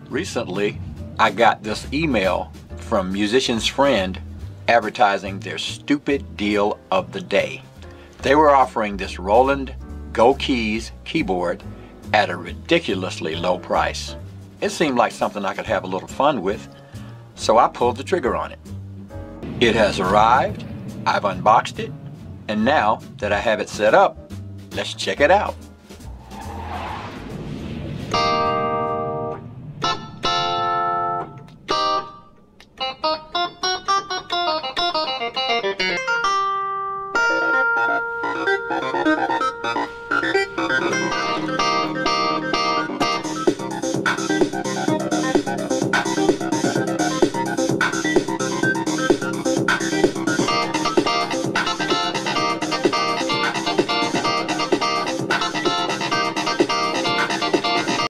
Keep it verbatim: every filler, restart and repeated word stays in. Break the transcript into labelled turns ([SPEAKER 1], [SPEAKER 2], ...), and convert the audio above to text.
[SPEAKER 1] Recently, I got this email from Musician's Friend advertising their stupid deal of the day. They were offering this Roland Go Keys keyboard at a ridiculously low price. It seemed like something I could have a little fun with, so I pulled the trigger on it. It has arrived, I've unboxed it, and now that I have it set up, let's check it out.